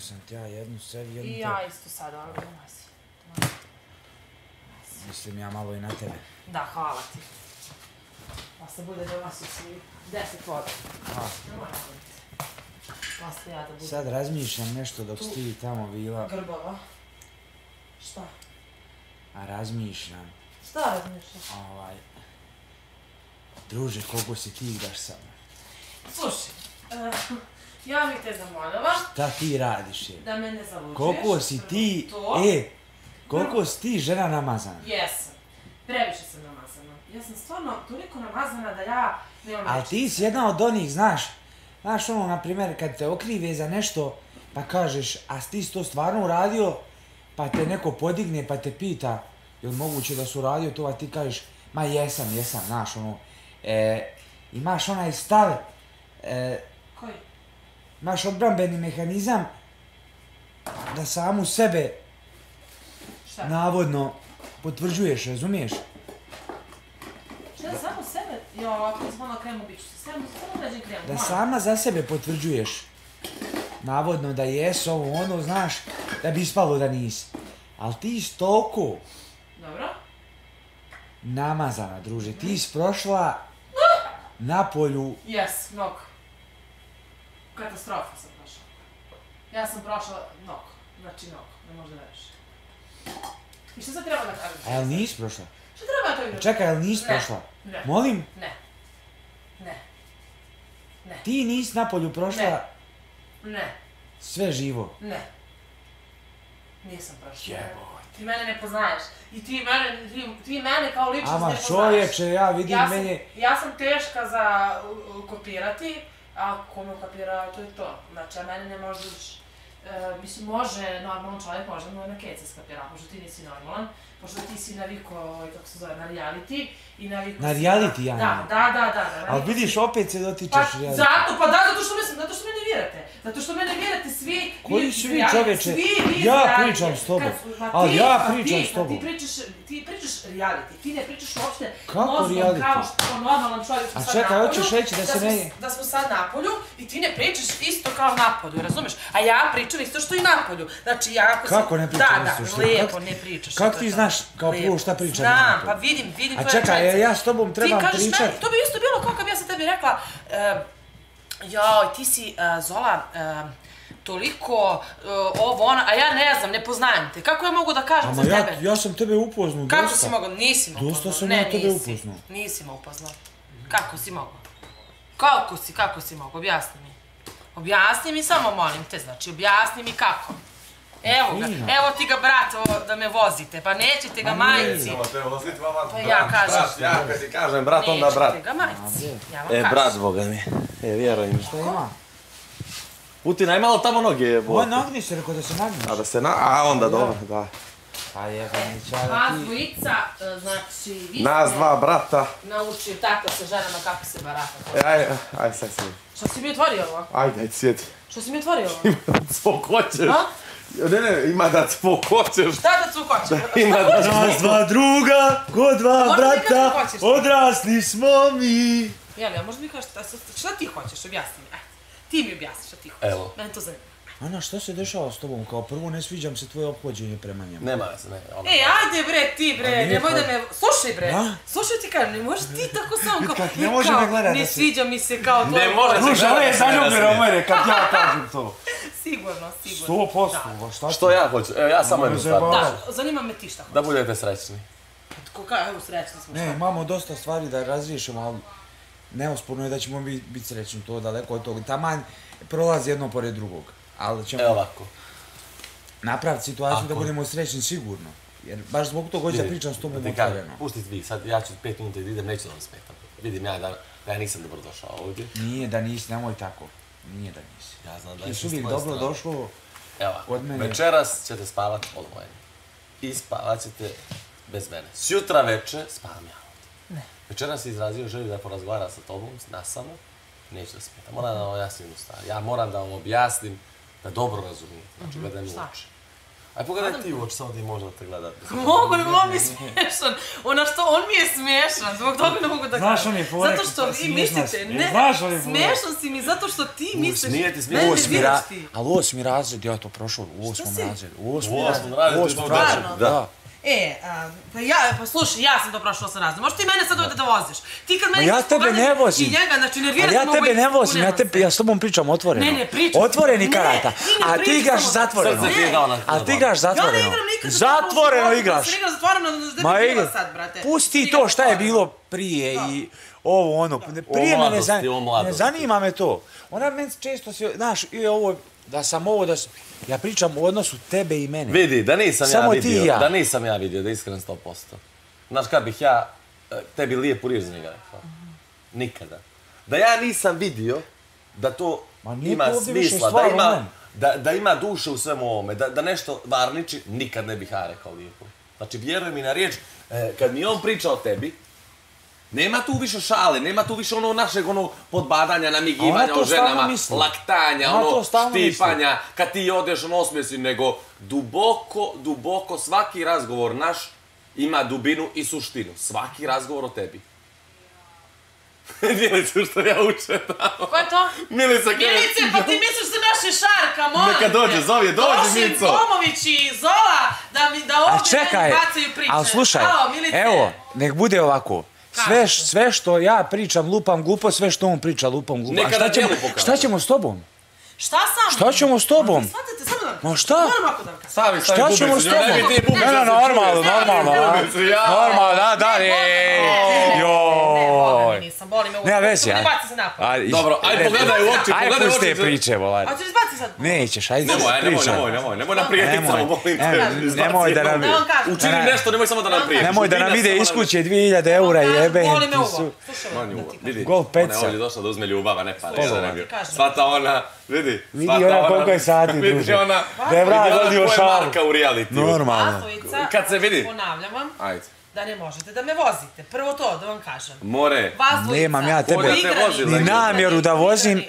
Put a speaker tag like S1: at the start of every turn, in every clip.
S1: sam ti ja jednu sebi, jednu
S2: I ja isto sad, ali nosi.
S1: Mislim ja malo i na tebe.
S2: Da, hvala ti. Pa se bude donosio svi 10 voda. Ne moram biti. Posle ja da budem.
S1: Sad razmišljam nešto dok si ti tamo bila.
S2: Grbava. Šta?
S1: A razmišljam.
S2: Šta razmišljaš?
S1: Druže, koliko si ti igraš sa mnom?
S2: Slušaj, ja bih te zamoljala.
S1: Šta ti radiš je?
S2: Da me ne zalučuješ.
S1: Koliko si ti, koliko si ti žena namazana?
S2: Jesam. Previše sam namazana. Ja sam stvarno toliko namazana da ja nemam
S1: Ali ti si jedna od onih, znaš ono, na primjer, kad te okrive za nešto, pa kažeš, a ti si to stvarno uradio, pa te neko podigne, pa te pita, je li moguće da su uradio to, a ti kažeš, ma jesam, znaš, ono, imaš onaj stav,
S2: Koji?
S1: imaš odbrambeni mehanizam da samu sebe navodno potvrđuješ, razumiješ?
S2: Šta da samo sebe? Jo, ako sam malo kremu biću se, samo dađem kremu.
S1: Da sama za sebe potvrđuješ, navodno da jesu ovo ono, znaš, da bi ispalo da nisi. Ali ti si toliko
S2: Dobro.
S1: namazana, druže, ti si prošla na polju.
S2: Jes, mnogo. Katastrofa sam prošla. Ja sam prošla mnogo. Znači mnogo, ne možda veriš. I šta sad treba da kažem?
S1: A jel nisi prošla?
S2: Šta treba to igrati?
S1: Čekaj, jel nisi prošla?
S2: Ne.
S1: Molim?
S2: Ne.
S1: Ti nisi na polju prošla
S2: Ne.
S1: sve živo?
S2: Ne. Nisam prošla.
S1: Jebote.
S2: Ti mene ne poznaješ. I ti mene kao ličnost ne
S1: Ama
S2: poznaješ.
S1: čovječe, ja vidim meni...
S2: Ja sam teška za kopirati, a ko me kopira, to je to. Znači, a mene ne možeš... Mislim, može, normalan čovjek može na kece skapira, pošto ti nisi normalan, pošto ti si navikao, kako se zove, na reality i navikao si...
S1: Na reality, ja?
S2: Da.
S1: Ali vidiš, opet se dotičeš reality.
S2: Zato što me ne vjerate. Zato što me ne vjerate svi...
S1: Koji svi, čovječe? Ja pričam s tobom. Ali ja pričam s tobom.
S2: Ti pričaš reality, ti ne pričaš uopšte
S1: mozgom
S2: kao što normalan čovjek smo sad napolju.
S1: A čekaj, hoćeš reći da se ne...
S2: Da smo sad napolju i ti ne pričaš isto kao napolju, razumeš? A ja pričam isto što i napolju. Znači ja ako sam...
S1: Kako ne pričam isto što?
S2: Da, lijepo ne pričaš.
S1: Kako ti znaš kao prvo šta pričam
S2: Znam,
S1: napolju?
S2: pa vidim
S1: A čekaj, ja s tobom trebam pričat...
S2: Ti kažeš meni, to bi isto bilo kao kad bi ja sa tebi rekla joj, ti si, Zola, toliko ovo, ona, a ja ne znam, ne poznajem te. Kako ja mogu da kažem za tebe?
S1: Ja sam tebe upoznao, dosta.
S2: Kako si mogao? Nisi me upoznao.
S1: Dosta sam ja tebe upoznao.
S2: Nisi me upoznao. Kako si mogao? Kako si mogao? Objasni mi. Objasni mi samo, molim te, znači, objasni mi kako. Evo ga, evo ti ga, brat, da me vozite, pa nećete ga majici.
S3: Evo te vozit, vama,
S2: pa ja kažem.
S3: Ja kad ti kažem brat, onda brat.
S2: Nećete ga majici, ja vam kažem.
S3: Brat, boga mi. Vjeruj mi.
S1: Šta ima?
S3: Putina, ima li tamo noge?
S1: Ovo nagni se, rekao da se nagniš.
S3: A da se a onda dobro, da.
S1: Pa jebanića, da
S2: Vas
S1: ti...
S2: dvojica, znači, vi ste...
S3: Nas dva brata.
S2: Naučio tako sa ženama kako se barata.
S3: Aj, sad sjedi.
S2: Što si mi otvorio ovo?
S3: Ajde, sjedi.
S2: Što si mi otvorio ovo?
S3: Ima da svog hoćeš. Ne, ima da svog hoćeš.
S2: Šta da svog hoćeš?
S3: Ima da
S1: Nas dva druga, ko dva brata, odrasli smo mi.
S2: Jeli, a možda mi kažeš, šta ti hoćeš, objasni mi. Ti mi objasni šta ti hoćeš.
S3: Evo.
S2: Mene to zanima.
S1: Ana, šta se dešava s tobom? Kao prvo, ne sviđam se tvoje ophođenje prema njemu.
S3: Nema se, ne.
S2: Ajde bre, ti bre, nemoj da me... Slušaj bre, slušaj ti kažem, ne možeš ti tako samo kao...
S1: Ne može me gledati
S2: ne sviđa mi se kao to...
S3: Ne može se gledati.
S1: Slušaj, ovo je zaljubljeno mene kad ja kažem to.
S2: Sigurno.
S1: 100%, šta ti?
S3: Što ja hoću? Evo, ja samo jednu stvar.
S2: Da, zanima me ti šta hoćeš.
S3: Da budete srećni.
S2: Evo, srećni smo.
S1: Ne, imamo dosta stvari da razriješimo, ali neosporno je da ćemo biti srećni, to daleko od toga. Taman prolazi jedno pored drugog, ali ćemo...
S3: Evo ovako.
S1: Napraviti situaciju da budemo srećni sigurno. Jer baš zbog toga hoću da pričam s tobom otvoreno.
S3: Pušti vi, sad ja ću 5 minuta da idem, neću da vam smetam. Vidim ja da ja nisam dobro došao ovdje.
S1: Nije da nisi, nemoj tako. Nije da nisi.
S3: Ja znam da
S1: ti
S3: je
S1: su uvijek dobro došlo od mene.
S3: Večeras ćete spavati odvojeni. I spavat ćete bez mene. Sjutra veče spavam ja ovdje. Večeras je izrazio želju da porazgovara sa tobom, nas samo. Neću da smetam. Moram da vam objasnim jednu stvar. Ja moram da vam objasnim da dobro razumijete. Znači, gledam u oči. Aj pogledaj ti u oči, samo ti može da te gleda.
S2: Mogu, nego on mi je smiješan. On mi je smiješan, zbog toga ne mogu da kažem.
S1: Znaš on je porek,
S2: zato što vi mislite, ne, smiješan si mi zato što ti misliš, mene ne diraš ti.
S1: Ali 8. razred, ja to prošao u 8. razredu.
S3: U 8. razredu,
S2: da. Pa slušaj, ja sam to prošla 8 razreda. Možeš ti mene sad ovdje da voziš. Ti kad meni...
S1: Ja tebe ne vozim.
S2: I njega, znači nervirati
S1: mogu... Ja tebe ne vozim, ja s tobom pričam otvoreno.
S2: Ne, pričam.
S1: Otvoreni karata. A ti igraš zatvoreno. A ti igraš zatvoreno.
S2: Ja ne igram nikad
S1: zatvoreno igraš.
S2: Ja igram zatvoreno, da bi bila sad, brate.
S1: Pusti to šta je bilo prije i ovo ono. Prije me ne zanima me to. Ona meni često se, znaš, i ovo, da sam ovo, da sam... Ja pričam u odnosu tebe i mene.
S3: Vidi, da nisam ja vidio, da iskren 100%. Znaš kad bih ja tebi lijepu riječ za njega rekao? Nikada. Da ja nisam vidio da to ima smisla, da ima duše u svemu ovome, da nešto varniči, nikad ne bih ja rekao lijepo. Znači, vjeruj mi na riječ, kad mi on priča o tebi, nema tu više šale, nema tu više ono našeg podbadanja, namigivanja o ženama, laktanja, štipanja, kad ti odeš osmijesi, nego duboko svaki razgovor naš ima dubinu i suštinu. Svaki razgovor o tebi. Milicu što ja učem tamo.
S2: Ko je to?
S3: Milice,
S2: pa ti misliš da naše šarka, molim te.
S3: Neka dođe, dođi Milico.
S2: Tomović i Zola da ovdje meni bacaju priče.
S1: Ali slušaj, evo, nek bude ovako. Sve što ja pričam lupam glupo, sve što on priča lupam glupo. Šta ćemo s tobom?
S2: Šta sam?
S1: Šta ćemo s tobom?
S2: Shvatite, samo da...
S1: Ma šta?
S3: Stavi
S1: šta ćemo s tobom? Normalno. Normalno, da, joj.
S2: Nisam, boli me
S1: nema vezi,
S2: ne baci se napad.
S3: Dobro, ajde pogledaj u oči,
S1: Ajde pusti priče, volaj.
S2: Hoćeš izbaci sad?
S1: Nećeš, ajde
S3: pričaj. Nemoj nam prijeticamo, molim te.
S1: Nemoj da nam...
S3: Učini nešto, nemoj samo da nam prijetiš.
S1: Nemoj da nam ide iz kuće 2000 eura jebe.
S2: Boli me uvo.
S3: Vidi,
S1: Gol peca.
S3: ona je ovdje došla da uzme ljubava, ne pare. Svata ona, vidi.
S1: Vidi ona koliko je sati, druže. Da je vrat vodio šalu.
S3: Marka u realitiju.
S1: Normalno.
S3: Kad se vidi.
S2: Ponavljam vam.
S3: Ajde.
S2: Da ne možete da me vozite. Prvo to, da vam kažem.
S3: More.
S1: Nemam ja tebe ni namjeru da vozim.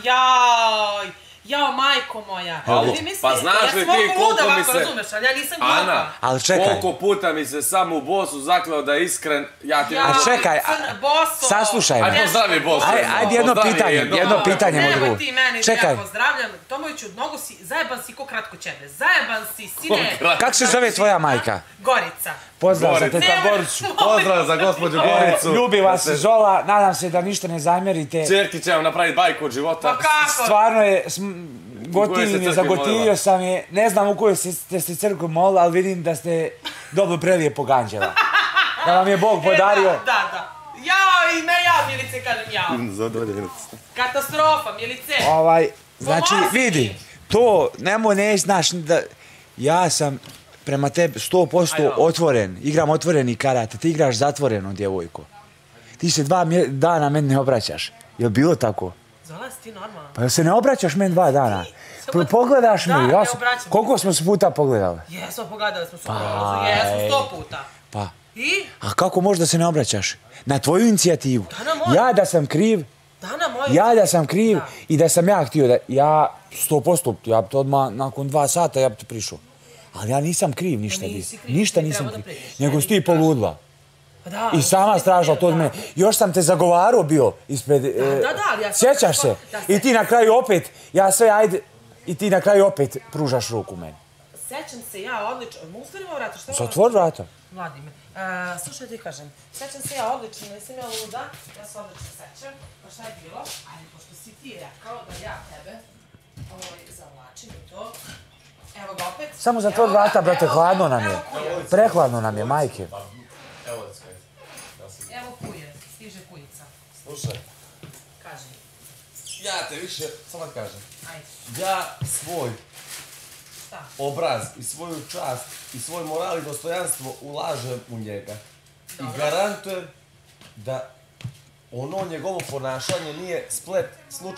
S2: Jao, majko moja.
S3: Pa znaš li ti koliko mi se...
S2: Razumeš, ali ja nisam glupa.
S3: Ana,
S1: ali čekaj.
S3: Koliko puta mi se sam u bosu zakleo da je iskren, ja ti...
S1: A čekaj, saslušaj me.
S3: Ajde pozdravi bosu.
S1: Ajde jedno pitanje mogu.
S2: Nemoj ti meni da ja pozdravljam. Tomoviću, mnogo si, zajeban si ko kratko ćebe. Zajeban si, sine.
S1: Kako se zove tvoja majka?
S2: Gorica.
S1: Pozdrav za teta Goricu.
S3: Pozdrav za gospođu Goricu.
S1: Ljubi vas Zola, nadam se da ništa ne zamjerite.
S3: Čerki će vam napraviti bajku od života.
S2: Pa kako?
S1: Stvarno je, zagotivio sam je, ne znam u kojoj ste se crkvu molili, ali vidim da ste dobro prelijepo ganđela. Da vam je Bog podario.
S2: Da. Jao, ime ja, Milice, kažem jao.
S3: Zadovolje, Milice.
S2: Katastrofa, Milice.
S1: Znači, vidi, to, znaš, da ja sam prema tebi 100% otvoren, igram otvoreni karate, ti igraš zatvoreno, djevojko. Ti se 2 dana meni ne obraćaš. Je li bilo tako?
S2: Zola, si ti normalno?
S1: Pa jel se ne obraćaš meni 2 dana? Pogledaš me, koliko smo se puta pogledali?
S2: Jesmo, pogledali smo se puta, jesmo 100 puta.
S1: Pa,
S2: i?
S1: A kako možda se ne obraćaš? Na tvoju inicijativu. Ja da sam kriv, i da sam ja htio da, ja 100%, ja bi to odmah nakon 2 sata ja bi ti prišao. Ali ja nisam kriv ništa nisam kriv, nego si ti poludla. I sama stražila to od mene. Još sam te zagovarao bio ispred... Sjećaš se? I ti na kraju opet, i ti na kraju opet pružaš ruku meni.
S2: Sjećam se ja odlično, mogu stvarimo vrata, što je ovo?
S1: Zatvori vrata.
S2: Vladimir, slušaj ti kažem, sjećam se ja odlično, nisam ja luda, ja se odlično sjećam, pa šta je bilo? Ajde, pošto si ti rekao da ja tebe zavlačim i to, evo ga opet.
S1: Samo zatvori vrata, brate, hladno nam je. Prehladno nam je, majke.
S2: Evo kuje, stiže kujica.
S3: Slušaj.
S2: Kaži.
S3: Ja te više, samo da kažem.
S2: Ajde.
S3: Ja svoj obraz i svoju čast i svoj moral i dostojanstvo ulažem u njega. I garantujem da ono njegovo ponašanje nije splet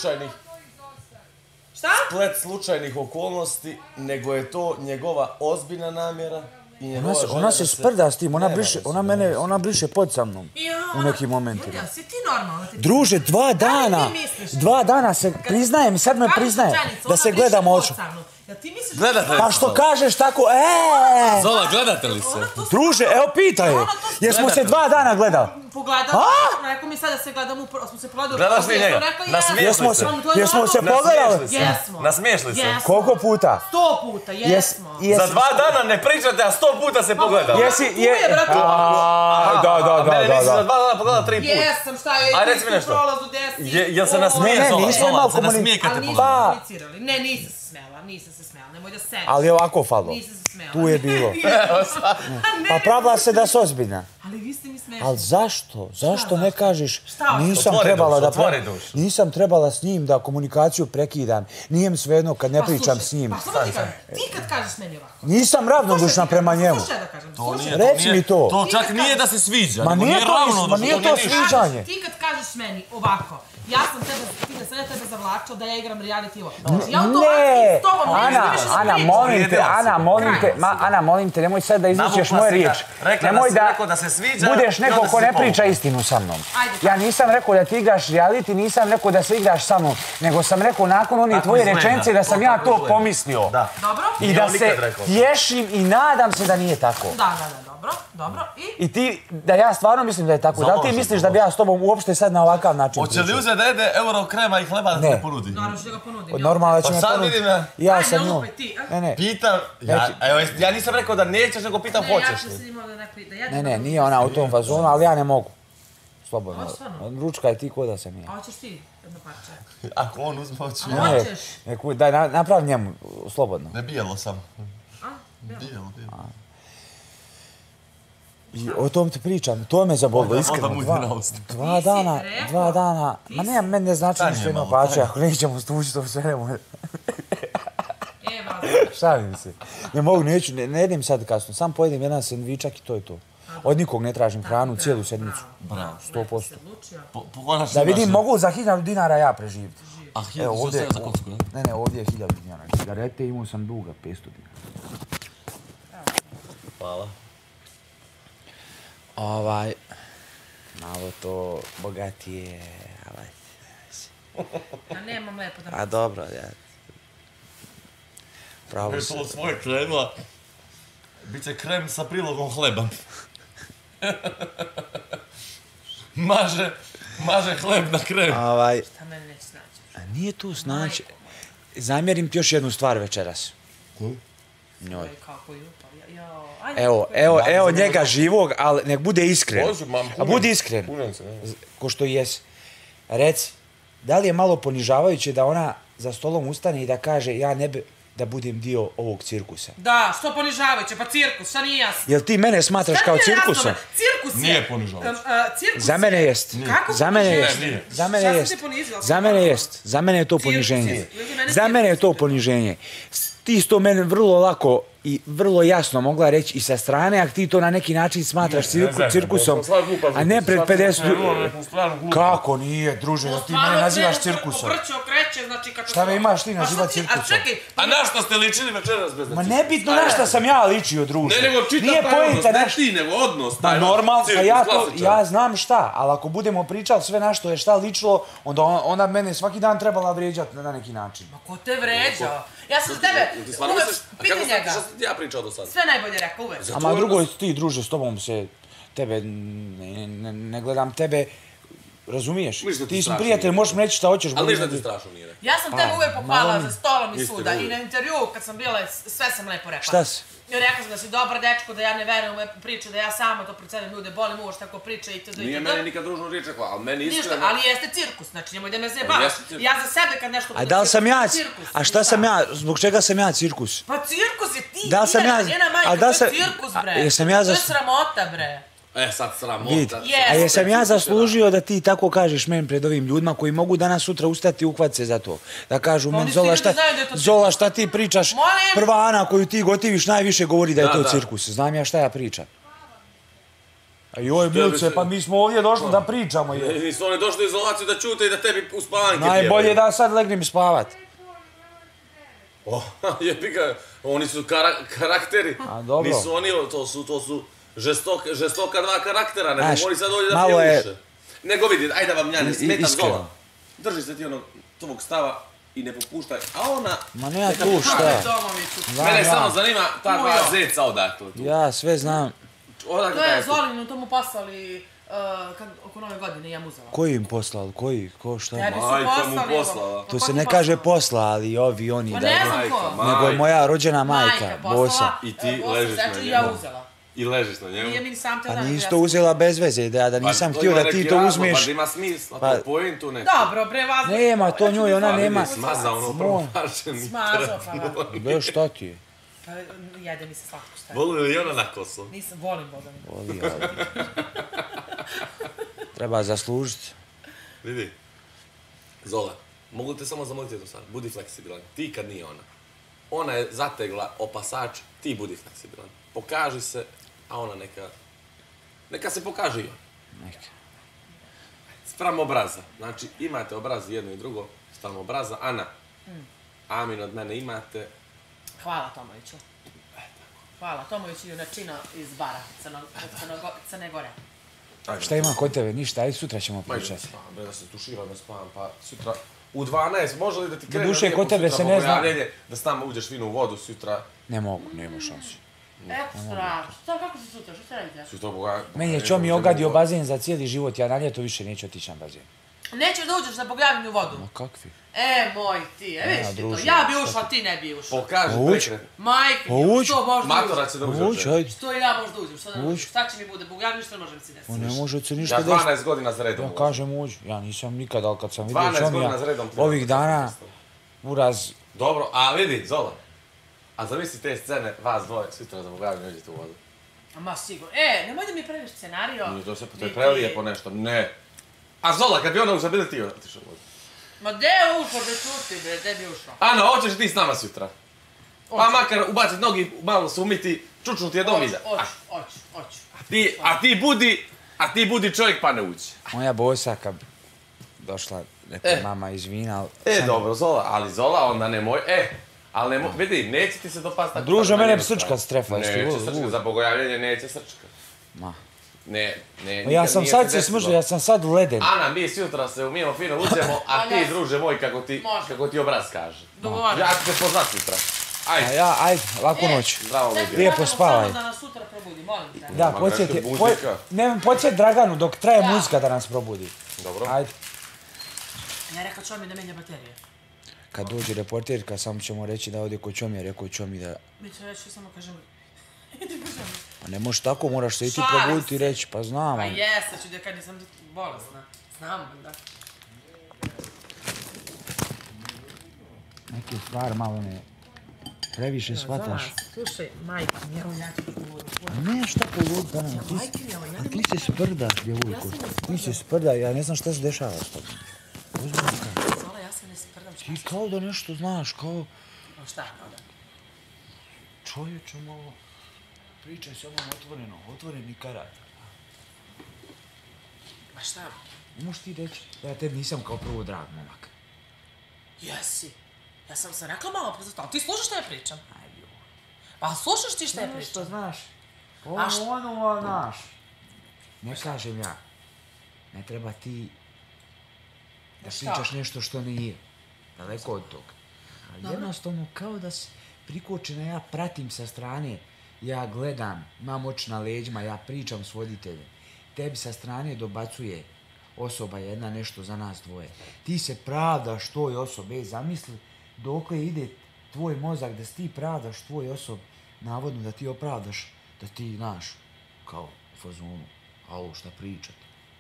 S3: slučajnih okolnosti, nego je to njegova ozbiljna namjera.
S1: Ona se sprda s tim, ona briše pod sa mnom u nekim momentima.
S2: Julija, si ti normalno?
S1: Druže, 2 dana se priznajem, sad me priznaje da se gledamo oču.
S2: Jel ti misliš...
S3: Gledate li
S1: Pa
S3: se?
S1: što kažeš tako,
S3: Zola, gledate li se?
S1: Druže, evo pitaj je. Jesmo se 2 dana gledali?
S2: Pogledali, rekao mi sad da se gledamo, smo se pogledali.
S3: Gledaš li njega? Nasmiješ li se?
S1: Jesmo se pogledali?
S2: Jesmo.
S3: Nasmiješ li se?
S1: Koliko puta?
S2: 100 puta, jesmo.
S3: Za 2 dana ne pričate, a 100 puta se pogledali.
S1: Jesi,
S2: brate.
S1: Da.
S3: Mene nisi za 2 dana pogledala 3 puta.
S2: Jesam, šta je,
S3: Aj, reci mi nešto.
S2: prolazu desi.
S3: Jel se nasmije Zola?
S1: nismo imali
S3: Se nasmije kad te
S2: Ali nismo
S3: pogledala.
S2: komunicirali. Ne, nisam se smela, nemoj da sediš.
S1: Ali ovako falo.
S2: Nisam se smela.
S1: Tu je bilo. Pa pravila se da si ozbiljna.
S2: Ali vi ste mi smešni.
S1: Ali zašto? Zašto ne kažeš?
S2: Šta?
S1: Nisam
S3: Otvori
S1: trebala
S3: dušu,
S1: da
S3: otvori dušu.
S1: nisam trebala s njim da komunikaciju prekidam. Nije mi svejedno kad ne pričam s njim.
S2: Pa samo ti kažem, ti kad kažeš meni ovako.
S1: Nisam ravnodušna prema njemu.
S2: Slušaj da kažem,
S3: To nije-
S1: Reci mi to.
S3: To čak nije da se sviđa.
S1: Ma
S3: nego
S1: nije to,
S3: ravno,
S1: ma nije to sviđanje.
S2: Ti kad kažeš meni ovako, ja sam tebe zavlačao da ja igram reality ovo. Ja u to
S1: Ne,
S2: s tobom ne
S1: Ana,
S2: više
S1: Ana, molim te, nemoj sad da izvučeš moje riječi. Nemoj da
S3: se sviđa.
S1: budeš neko ko ne priča istinu sa mnom. Ja nisam rekao da ti igraš reality, nisam rekao da se igraš sa mnom, nego sam rekao nakon onih tvoje rečenice da sam ja to pomislio.
S2: Dobro?
S1: I da se tješim i nadam se da nije tako.
S2: Da, dobro.
S1: I ti, da ja stvarno mislim da je tako. Da li ti misliš da bi ja s tobom uopšte sad na ovakav način
S3: Hoće li uzeti da jede euro krema i hleba da se ne ponudi?
S2: Naravno što ga ponudim.
S1: Normalno da će me
S3: Pa sad
S1: ponuditi.
S3: vidim
S1: Ja sam njom. Ne.
S3: Pitam, ja nisam rekao da nećeš, nego pitam hoćeš li.
S1: Ne, nije ona u tom fazonu, ali ja ne mogu. Slobodno.
S2: Hoćeš stvarno?
S1: Ručkaj ti ko da sam ja.
S2: A hoćeš ti jedno parče?
S3: Ako on uzme, hoću.
S2: A hoćeš?
S1: Daj, napravi njemu, slobodno.
S3: Ne bijelo sam.
S2: A?
S3: Bijelo.
S1: I o tom ti pričam, to me zabolilo, iskreno.
S3: Onda mu ide na usta.
S1: 2 dana, ma ne, meni ne znači ništa jedno pače, ako nećemo stući, to sve ne može. Šalim se. Ne mogu, neću, ne jedem sad kasno, sam pojedem jedan sendvičak i to je to. Od nikog ne tražim hranu cijelu sedmicu.
S3: Bravo.
S1: 100%. Da vidim, mogu za 1000 dinara ja preživiti.
S3: A 1000 za kocku, ne?
S1: Ne, ovdje je 1000 dinara. Cigarete imao sam duga, 500 dinara.
S3: Hvala.
S1: Malo to bogatije,
S2: Ja nemam lepo da...
S1: a dobro, ja... Pravo
S3: Je
S1: se...
S3: to svoje krenula. Biće krem sa prilogom hleba. Maže hleb na krem.
S2: Šta meni neće snaći?
S1: A nije tu snaći. Zamjerim ti još jednu stvar večeras. Njoj.
S2: Kako ju, pa
S1: Evo njega živog, ali nek bude iskren. A budi iskren. Ko što jesi. Reci, da li je malo ponižavajuće da ona za stolom ustane i da kaže ja ne bi da budem dio ovog cirkusa?
S2: Da, što ponižavajuće, pa cirkus, šta nije jasno?
S1: Jel ti mene smatraš kao cirkusom?
S2: Cirkus je...
S3: Nije ponižavajuće.
S2: Cirkus
S1: Za mene jest.
S2: Kako
S1: Za mene jest.
S3: Nije.
S1: Za mene
S2: Šta sam
S1: jest.
S2: te ponizila?
S1: Za mene jest. Za mene je to poniženje. Za mene je to poniženje. Ti si to mene vrlo lako i vrlo jasno mogla reći i sa strane, a ti to na neki način smatraš cirkusom, a ne pred 50 ljudi. Kako nije, druže, da ti mene nazivaš cirkusom?
S2: Obrćo, kreće, znači kako...
S1: Šta me imaš ti nazivat cirkusom?
S2: A čekaj,
S3: A na što ste ličili večeras bez
S1: Ma nebitno na šta sam ja ličio, druže.
S4: Ne, nego čitav
S1: Nije
S4: taj
S1: poenta
S4: odnos, ne
S1: naš...
S4: ti, nego odnos.
S1: Pa
S4: taj
S1: normalno,
S4: cirkus,
S1: ja znam šta, ali ako budemo pričali sve na što je šta ličilo, onda mene svaki dan trebala vrijeđati na neki način.
S2: Ma ko te vređa? Ja sam za tebe, uvek, piti njega.
S3: Šta sam ti ja pričao do sada?
S2: Sve najbolje rekao, uvek.
S1: A drugo ti, druže, s tobom se, tebe, ne gledam tebe, razumiješ?
S4: Ništa ti
S1: Ti si
S4: strašno
S1: prijatelj,
S4: nije.
S1: možeš mi reći šta hoćeš.
S4: Ali ništa ti strašno nije.
S2: Ja sam tebe uvek pohvalila
S1: malo
S2: za stolom i
S4: Istina,
S2: svuda. I
S4: uvek.
S2: na intervju kad sam bila, sve sam lepo rekla.
S1: Šta si?
S2: Rekla sam da si dobar dečko, da ja ne verujem u priče, da ja sama to pred sebe ljude bolim uvoš tako priče itd.
S4: Nije meni nikad ružno riječ rekla, ali meni
S2: Ništa,
S4: iskreno...
S2: ali jeste cirkus, znači nemoj da me zajebavaš.
S4: jeste cirkus.
S2: Ja za sebe kad nešto...
S1: A da li sam ja,
S2: cirkus,
S1: a šta sam ja, zbog čega sam ja cirkus?
S2: Pa cirkus je ti,
S1: Da li sam ja-
S2: njena
S1: a
S2: majka,
S1: da li
S2: to je
S1: sam-
S2: cirkus,
S1: a
S2: bre.
S1: jesam ja
S2: To je
S1: za-
S2: sramota, bre.
S4: sad sramota.
S1: Vid,
S2: Jeste.
S1: a jesam ja zaslužio da ti tako kažeš meni pred ovim ljudima koji mogu danas sutra ustati i uhvat se za to. Da kažu meni,
S2: oni
S1: Zola,
S2: sigurno znaju da je to
S1: Zola, šta ti pričaš?
S2: Molim?
S1: Prva Ana koju ti gotiviš najviše govori da je
S4: Da,
S1: to
S4: da.
S1: cirkus. Znam ja šta ja pričam. A joj, Milce, pa mi smo ovdje došli da pričamo.
S4: Nisu oni došli u izolaciju da čute i da tebi u spavanke
S1: Najbolje da sad legnem spavat.
S4: Jebi ga, oni su karakteri.
S1: A, dobro.
S4: Nisu oni, to su žestoka dva karaktera, ne
S1: Znaš,
S4: mogu oni sad ovdje da
S1: malo je-
S4: pjevuše. Nego vidi, ajde da vam ja ne smetam
S1: iskreno.
S4: Zola. Drži se ti onog tvog stava, i ne popuštaj, a ona...
S1: Ma nema tu šta.
S4: Mene samo zanima ta dva zeca odakle.
S1: Ja sve znam.
S2: To je Zolinu, to mu poslali oko nove godine, ja mu uzela.
S1: Koji im poslali? Koji? Ko šta?
S4: Majka mu poslala.
S1: To se ne kaže posla, ali ovi, oni
S2: Pa
S1: da...
S2: ne znam ko.
S1: Nego je moja rođena majka,
S2: Majka
S1: Bosa.
S2: poslala,
S4: I ti ležiš na njemu.
S2: I ja uzela.
S4: I ležiš na njemu.
S2: Nije mi ni sam te dan.
S1: Pa nisi to uzela bez veze, da nisam htio da ti to uzmeš.
S4: Pa ima smisla, to pojentu neko.
S2: Dobro, bre, vas...
S1: Nema, to njoj, ona nema...
S4: Smazao ono promašeni.
S2: Smazao, pa da.
S1: Be, šta ti je?
S2: Pa jede mi se slatko šta je.
S4: Voli li ona na kosu?
S2: Nisam, volim Boga mi.
S1: Voli, ali... Treba zaslužiti.
S4: Vidi. Zola, mogu te samo zamoliti jednu stvar, budi fleksibilan. Ti kad nije ona. Ona je zategla opasač, ti budi fleksibilan. Pokaži se, a ona neka se pokaže i ona.
S1: Neka.
S4: Spram obraza. Znači, imate obraz jedno i drugo, spram obraza. Ana, Amin od mene imate.
S2: Hvala Tomoviću. Hvala Tomoviću i junačina iz bara, Crne Gore.
S1: Šta ima kod tebe? Ništa, ajde sutra ćemo pričati.
S4: Bre, da se tuširam, da spavam, pa sutra u 12, može li da ti krene
S1: duše, kod tebe se ne zna.
S4: Da s nama uđeš fino u vodu sutra?
S1: Ne mogu, nema šansi.
S2: Ekstra. Šta, kako si sutra? Što radite?
S4: Sutra Boga...
S1: Meni je Čomi ogadio bazen za cijeli život, ja na ljeto više neću otići na bazen.
S2: Nećeš da uđeš da poglavim u vodu?
S1: Ma kakvi?
S2: Moj ti, vidiš ti to. Ja bi ušla, ti ne bi ušla.
S4: Pokaži prekret.
S2: Majke, što možda
S4: Matora će da uđe.
S1: Ajde.
S2: Što i ja možda uđem, što da uđem. Šta će mi bude, Bog, ja ništa ne možem si desiti.
S1: On ne može se ništa
S4: Ja
S1: desiti.
S4: 12 godina za redom.
S1: Ja kažem uđu. Ja nisam nikad, ali kad sam vidio
S4: 12
S1: Čomija,
S4: godina za redom.
S1: ovih dana, uraz...
S4: Dobro, a vidi, Zola. A zamisli te scene, vas dvoje, sutra da Bogavim uđete u vodu.
S2: Ma sigurno. Nemoj da mi praviš scenario.
S4: Nije to je prelijepo nešto, ne. A Zola, kad bi ona uzabili ti otišao u vodu.
S2: Ma gdje je ušao, bre, čuti, bre, gdje bi ušao?
S4: Ana, hoćeš ti s nama sutra? Pa makar ubacit nogi, malo se umiti, čučnuti je dom iza.
S2: Oću.
S4: A ti budi čovjek pa ne uđi.
S1: Moja Bosa kad došla, rekla mama izvina, ali...
S4: Dobro, Zola, ali Zola onda nemoj, ali nemoj, vidi, neće ti se dopast tako...
S1: Druže, mene bi srčka strefa, jesi ti
S4: Neće srčka, za bogojavljanje neće srčka.
S1: Ma.
S4: Ne.
S1: Ja sam sad se smržio, ja sam sad leden.
S4: Ana, mi sutra se umijemo fino uđemo, a ti, druže moj, kako ti obraz kaže.
S2: Dogovaram.
S4: Ja ću te poznat sutra. Ajde.
S1: Ajde, laku noć.
S4: Zdravo, ljudi.
S1: Lijepo spavaj.
S2: Samo da nas sutra probudi, molim te.
S1: Da, podsjeti Draganu dok traje muzika da nas probudi.
S4: Dobro.
S1: Ajde.
S2: Ja rekao Čomi da menja baterije.
S1: Kad dođe reporterka, samo ćemo reći da ovdje kod Čomija, rekao Čomi da...
S2: Mi ću reći, samo kažem...
S1: Pa ne možeš tako, moraš se i ti probuditi i reći, pa znam.
S2: Pa jeste, ću da kad nisam bolesna. Znam, da.
S1: Neke stvari malo ne... Previše shvataš.
S2: Slušaj, majka, evo ja ću pogovoriti.
S1: Ne, šta polud, da nam, a ti se sprdaš, djevojko. Ti se sprda, ja ne znam šta se dešava s tobom. Ozbiljno kao.
S2: Zola, ja se ne sprdam.
S1: Ti kao da nešto znaš, kao...
S2: Šta kao da?
S1: Čovječe malo... Pričaj se ovom otvoreni karat.
S2: Ma šta?
S1: Ne možeš ti reći da ja tebi nisam kao prvo drag momak.
S2: Jesi. Ja sam se rekla malo prezastala. Ti slušaš što ja pričam? Pa slušaš ti što ja pričam?
S1: Nešto znaš.
S2: Ono,
S1: znaš. Ne kažem ja. Ne treba ti da pričaš nešto što nije. Daleko od toga. Ali jednostavno kao da si prikočena, ja pratim sa strane. Ja gledam, imam oči na leđima, ja pričam s voditeljem. Tebi sa strane dobacuje osoba jedna nešto za nas dvoje. Ti se pravdaš toj osobi. Zamisli dokle ide tvoj mozak da si ti pravdaš tvoj osob, navodno da ti opravdaš, da ti znaš, kao u fazonu, alo šta pričate.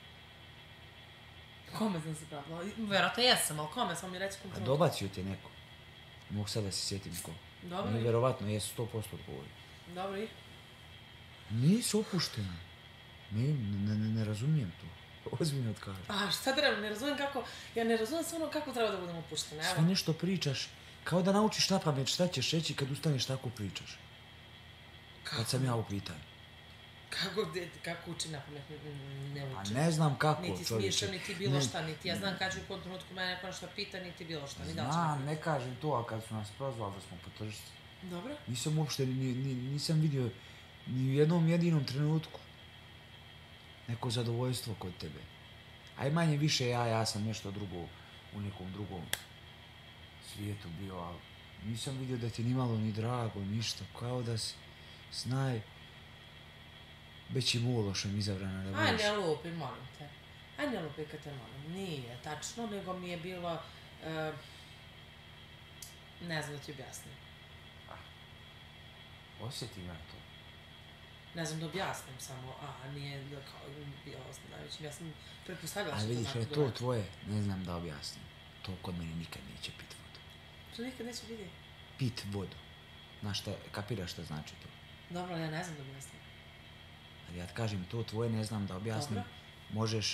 S2: Kome sam se pravdala? Vjerojatno jesam, ali kome sam mi reći kom
S1: A
S2: trenutku?
S1: dobacio ti je neko. Mogu sad da se sjetim ko.
S2: Dobro.
S1: Nije vjerovatno, jesu 100% odgovorio.
S2: Dobro i?
S1: Nisi opuštena. Ne razumijem to. Ozbiljno kažem.
S2: A šta treba, ne razumijem kako, ja ne razumijem sve ono kako treba da budem opuštena, evo.
S1: Sve nešto pričaš, kao da naučiš na pamet šta ćeš reći kad ustaneš tako pričaš. Kad sam ja u pitanju.
S2: Kako uči na pamet, ne
S1: A
S2: uči.
S1: ne znam kako,
S2: Niti
S1: čovječe.
S2: smiješam, niti bilo šta, niti ja znam kad ću u kom trenutku mene neko nešto pita, niti bilo šta, ni da li će
S1: Znam,
S2: neko.
S1: ne kažem to, a kad su nas prozvali da smo po tržištu,
S2: Dobro?
S1: nisam uopšte, nisam vidio ni u jednom jedinom trenutku neko zadovoljstvo kod tebe. Aj manje više ja sam nešto drugo u nekom drugom svijetu bio, ali nisam vidio da ti nimalo ni drago, ništa, kao da si s najvećim ulošem izabrana da budeš.
S2: Aj, ne lupi, molim te. Aj, ne lupi kad te molim. Nije tačno, nego mi je bilo... ne znam da ti objasnim.
S1: Osjetim ja to.
S2: Ne znam da objasnim samo, nije da kao bio najvećim, ja sam pretpostavila što
S1: A
S2: to
S1: vidiš,
S2: tako
S1: je
S2: dođe.
S1: to tvoje, ne znam da objasnim. To kod mene nikad neće pit vodu.
S2: To nikad neće vidjeti.
S1: Pit vodu. Znaš šta, kapiraš šta znači to?
S2: Dobro, ali ja ne znam da objasnim.
S1: Ali ja ti kažem, to tvoje ne znam da objasnim.
S2: Dobro.
S1: Možeš,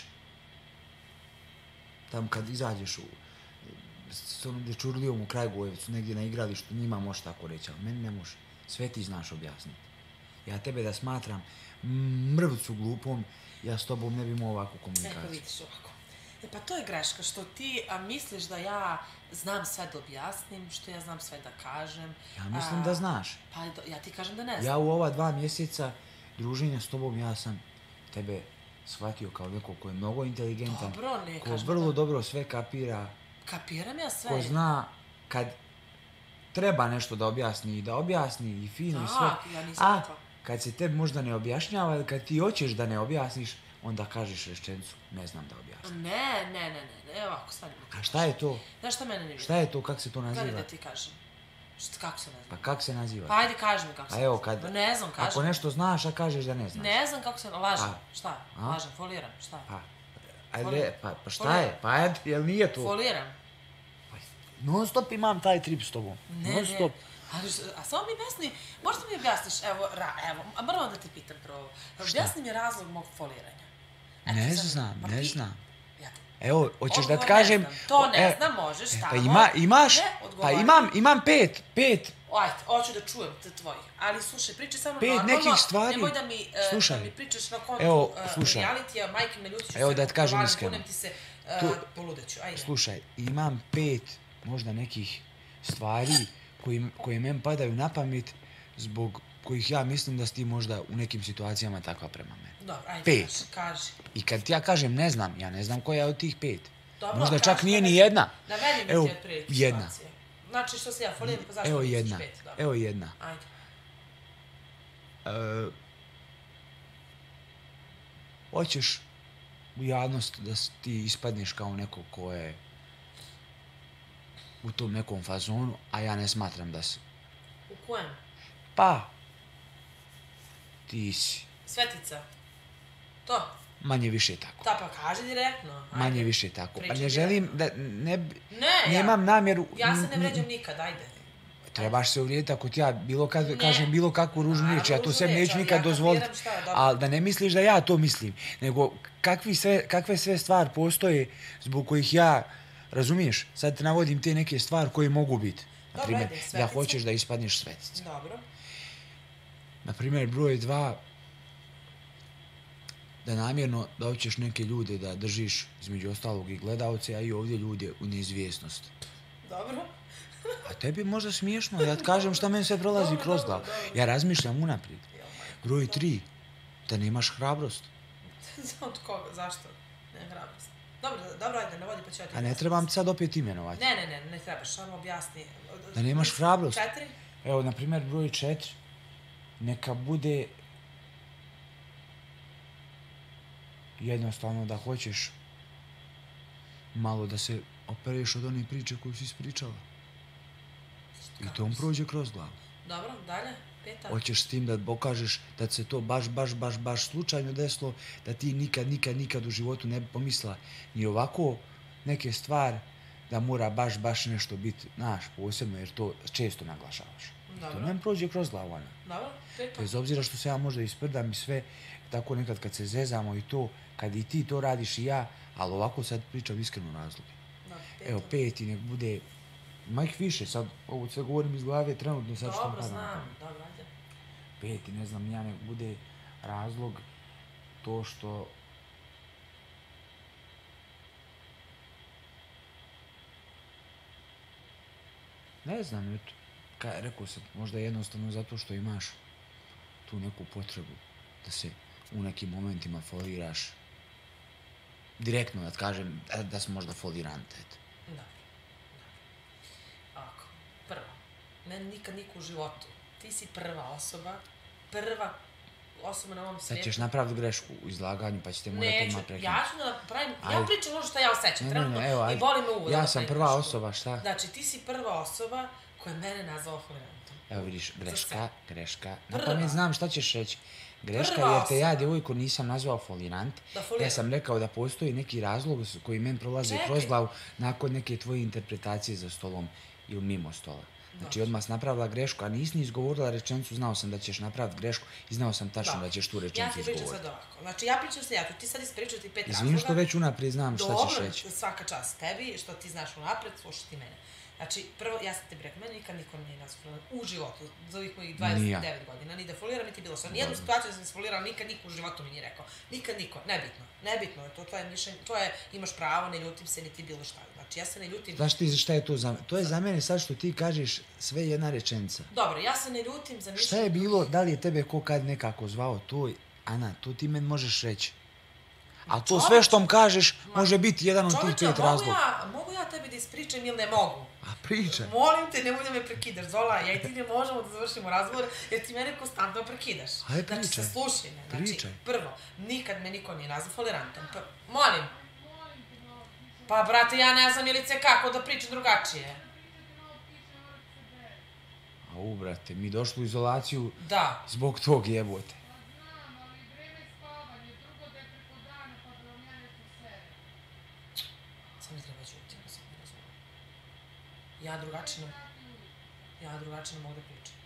S1: tam kad izađeš s onom dječurlijom u Kragujevcu, negdje na igralištu, njima možeš tako reći, ali meni ne može. Sve ti znaš objasniti. Ja tebe da smatram mrvicu glupom, ja s tobom ne bi imao ovakvu komunikaciju.
S2: Eko vidiš ovako. Pa to je greška, što ti misliš da ja znam sve da objasnim, što ja znam sve da kažem.
S1: Ja mislim da znaš.
S2: Pa ja ti kažem da ne znam.
S1: Ja u ova 2 mjeseca druženja s tobom, ja sam tebe shvatio kao neko ko je mnogo inteligentan,
S2: Dobro, ne
S1: ko
S2: kažem
S1: vrlo
S2: da...
S1: dobro sve kapira,
S2: Kapiram ja sve.
S1: ko zna kad treba nešto da objasni i fino i sve.
S2: Ja nisam rekla.
S1: Kad se tebi možda ne objašnjava ili kad ti hoćeš da ne objasniš, onda kažeš rečenicu, ne znam da objasnim.
S2: Ne, ovako, stani.
S1: A šta je to?
S2: Znaš šta mene ne vidi?
S1: Šta je to, kako se to naziva?
S2: Kada da ti kažem? Kako se naziva?
S1: Pa kako se naziva?
S2: Pa ajde, kaži mi kako se
S1: A evo,
S2: naziva.
S1: kad,
S2: Ne znam, kaži
S1: ako
S2: mi.
S1: nešto znaš, a kažeš da ne znaš.
S2: Ne znam kako se... Lažem.
S1: A?
S2: Šta?
S1: A?
S2: Lažem, foliram. Šta?
S1: Pa,
S2: Foliram.
S1: ajde, pa šta je? Pa ajde, jel nije to?
S2: Foliram.
S1: Non stop imam taj trip s tobom. Non stop.
S2: A samo mi objasni, možda mi objasniš, evo, moram da te pitam prvo. Objasni mi razlog mog foliranja.
S1: Ne znam.
S2: Ja te...
S1: Evo, hoćeš da ti
S2: Odgovor
S1: kažem...
S2: ne znam. To ne znam, možeš tamo.
S1: Pa imaš,
S2: Ne,
S1: pa
S2: odgovori.
S1: imam 5.
S2: Ajde, hoću da čujem te tvoji. Ali slušaj, pričaj samo
S1: 5
S2: normalno.
S1: nekih stvari.
S2: Nemoj da mi,
S1: Slušaj.
S2: da mi pričaš na kontu
S1: Evo, slušaj.
S2: realitija, majke me ljuti ću
S1: Evo
S2: se,
S1: da ti kažem
S2: provalim,
S1: iskreno.
S2: kunem ti se, poludeću. Ajde.
S1: Slušaj, imam 5 možda nekih stvari koje meni padaju na pamet, zbog kojih ja mislim da si ti možda u nekim situacijama takva prema meni.
S2: Dobro, ajde,
S1: 5.
S2: kaži.
S1: I kad ti ja kažem ne znam, ja ne znam koja je od tih 5.
S2: Dobro,
S1: Možda
S2: kaži,
S1: čak nije
S2: navedi-
S1: ni jedna.
S2: Navedi mi
S1: Evo,
S2: ti otprilike
S1: jedna.
S2: situacije. Znači što se ja foliram, pa zašto
S1: Evo
S2: misliš
S1: jedna.
S2: 5? Dobro.
S1: Evo jedna.
S2: Ajde.
S1: Hoćeš u javnost da ti ispadneš kao neko ko je u tom nekom fazonu, a ja ne smatram da si.
S2: U kojem?
S1: Pa, ti si
S2: Svetica. To.
S1: manje više tako.
S2: Da, pa kaži direktno. Ajde.
S1: Manje više tako. Pa
S2: Pričaj
S1: ne želim da, nemam namjeru...
S2: Ja se ne vređam nikad, ajde.
S1: Trebaš se uvrijediti ako ti ja kažem bilo kakvu ružnu riječ, ja to sve neću nikad dozvoliti. Ali da ne misliš da ja to mislim, nego kakve sve stvari postoje zbog kojih ja, razumiješ, sad te navodim te neke stvari koje mogu biti. Naprimjer, da hoćeš da ispadneš svetica.
S2: Dobro.
S1: Naprimjer, broj 2, da namjerno da hoćeš neke ljude da držiš između ostalog i gledalce, a i ovdje ljude u neizvjesnosti.
S2: Dobro.
S1: A tebi je možda smiješno, ja ti kažem šta meni sve prolazi kroz glavu. Ja razmišljam unaprijed. Broj 3, da nemaš hrabrost.
S2: Od koga? Zašto? Ne hrabrost. Dobro, ajde, navodi pa ću ja ti...
S1: A ne trebam ti sad opet imenovati.
S2: Ne trebaš, samo objasni.
S1: Da nemaš hrabrost.
S2: 4?
S1: Evo, na primjer, broj 4, neka bude jednostavno da hoćeš malo da se opereš od one priče koju si ispričala. I to on prođe kroz glavu.
S2: Dobro, dalje, 5.
S1: Hoćeš s tim da pokažeš da se to baš slučajno desilo, da ti nikad u životu ne bi pomislila ni ovako neke stvari, da mora baš nešto biti, znaš, posebno, jer to često naglašavaš. To meni prođe kroz glavu, Ana.
S2: Dobro, 5.
S1: Bez obzira što se ja možda isprdam i sve, tako nekad kad se zezamo i to, kad i ti to radiš i ja, ali ovako sad pričam iskreno razloge. Evo, 5 nek bude, ima ih više, sad ovo sve govorim iz glave trenutno, sad što mi pada na pamet.
S2: Dobro, ajde.
S1: 5, ne znam, ja nek bude razlog to što ne znam, eto, rekao sam, možda jednostavno zato što imaš tu neku potrebu da se u nekim momentima foliraš. Direktno da ti kažem da si možda folirant, eto.
S2: meni nikad niko u životu. Ti si prva osoba na ovom svijetu.
S1: Sad ćeš napraviti grešku u izlaganju, pa ćete morati odmah prekinuti.
S2: Ja ću da pravim, ja pričam ono što ja osjećam trenutno i boli me uvod.
S1: Ja sam prva osoba, šta?
S2: Znači, ti si prva osoba koja je mene nazvala folirantom.
S1: Evo vidiš, greška. Napamet znam šta ćeš reći. Greška jer te ja djevojku nisam nazvao folirant. Ja sam rekao da postoji neki razlog koji meni prolazi kroz glavu nakon neke tvoje interpretacije za stolom ili mimo stola. Znači, odmah si napravila grešku, a nisi ni izgovorila rečenicu, znao sam da ćeš napraviti grešku i znao sam tačno da ćeš tu rečenicu izgovoriti.
S2: Ja ti pričam sad ovako. Znači, ja pričam sljedeće, ti sad ispričati 5 razloga.
S1: Izvini što već unaprijed znam šta ćeš reći.
S2: Dobro, svaka čast tebi, što ti znaš unaprijed, slušaj ti mene. Znači, prvo, ja sam tebi rekao, meni nikad niko nije nazvao u životu, za ovih mojih 29 godina, ni da foliram, niti bilo što. Nijednu situaciju sam isfolirala, nikad niko u životu mi nije rekao. Nikad niko, nebitno je to, tvoje mišljenje, to je, imaš pravo, ne ljutim se, niti bilo šta. Znači, ja se ne ljutim...
S1: Znaš ti šta je to za mene? To je za mene sad što ti kažeš sve jedna rečenica.
S2: Dobro, ja se ne ljutim za mišljenje...
S1: Šta je bilo, da li je tebe ko kad nekako zvao to, Ana, to ti meni možeš reći. A to sve što mi kažeš može biti jedan od tih 5 razloga.
S2: Mogu ja tebi da ispričam ili ne mogu?
S1: A pričaj.
S2: Molim te, nemoj da me prekidaš, Zola, ja i ti ne možemo da završimo razgovor jer ti mene konstantno prekidaš.
S1: Ajde, pričaj.
S2: Znači, saslušaj me.
S1: Pričaj.
S2: Prvo, nikad me niko nije nazvao folirantom. Molim. Pa, brate, ja ne znam ili kako da pričam drugačije.
S1: Au, brate, mi došli u izolaciju
S2: Da.
S1: Zbog tog jebote.
S2: Sam treba čuti, sam ne razumijem. Ja drugačije ne mogu da pričam.